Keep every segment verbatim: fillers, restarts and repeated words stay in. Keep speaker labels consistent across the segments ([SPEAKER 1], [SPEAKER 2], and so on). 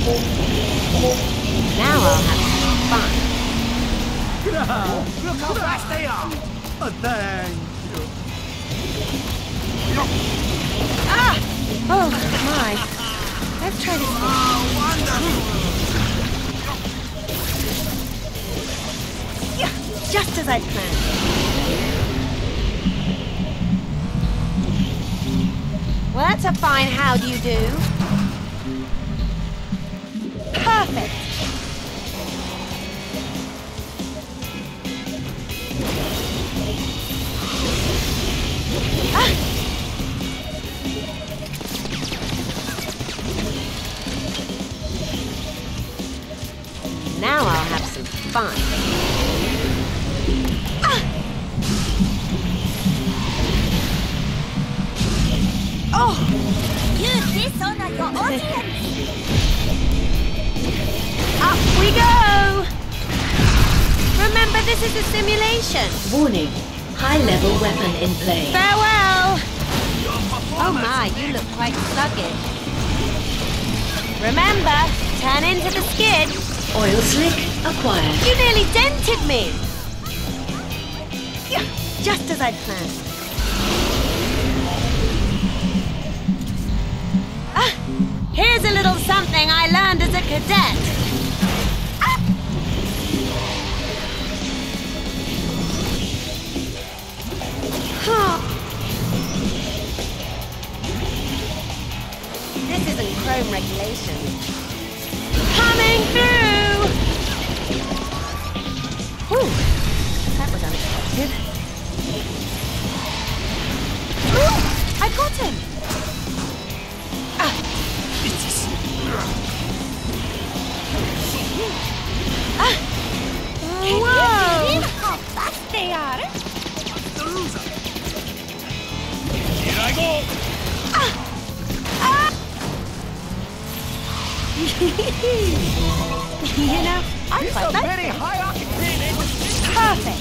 [SPEAKER 1] Now I'll have some fun.
[SPEAKER 2] Look how fast they are! Oh, thank you.
[SPEAKER 1] Ah! Oh my! Let's try this.
[SPEAKER 2] Oh, wonderful!
[SPEAKER 1] Yeah, just as I planned. Well, that's a fine how do you do. Perfect. Ah. Now I'll have some fun. Ah. Oh!
[SPEAKER 3] Use this on your audience!
[SPEAKER 1] Up we go! Remember, this is a simulation.
[SPEAKER 4] Warning. High-level weapon in play.
[SPEAKER 1] Farewell! Oh my, you look quite sluggish. Remember, turn into the skid.
[SPEAKER 4] Oil slick acquired.
[SPEAKER 1] You nearly dented me! Yeah, just as I'd planned. Ah, here's a little something I learned as a cadet. Ah. Huh. This isn't chrome regulation. Coming through! Whew, that was unexpected. Ooh, I got him! Ah. Ah. Whoa!
[SPEAKER 3] Can you believe how fast they are?
[SPEAKER 2] Here I go!
[SPEAKER 1] Ah. Ah. You know, I quite like
[SPEAKER 2] Very
[SPEAKER 1] this.
[SPEAKER 2] high octane!
[SPEAKER 1] Perfect.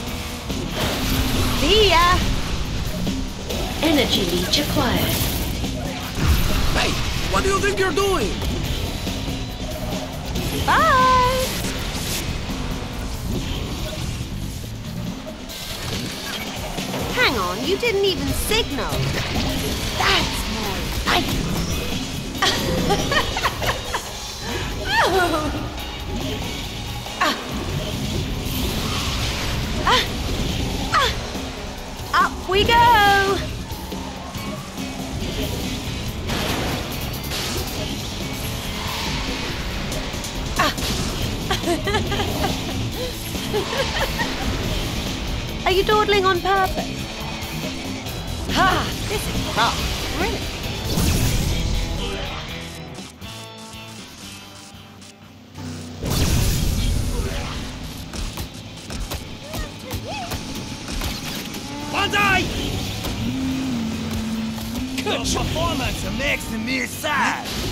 [SPEAKER 1] See ya.
[SPEAKER 4] Energy leech acquired.
[SPEAKER 2] Hey, what do you think you're doing?
[SPEAKER 1] Bye. Hang on, you didn't even signal. That's more like it. Oh. Ah. Ah. Ah. Up we go! Ah. Are you dawdling on purpose? Ah, this is rough. Really?
[SPEAKER 2] Banzai! Good performance makes me sad.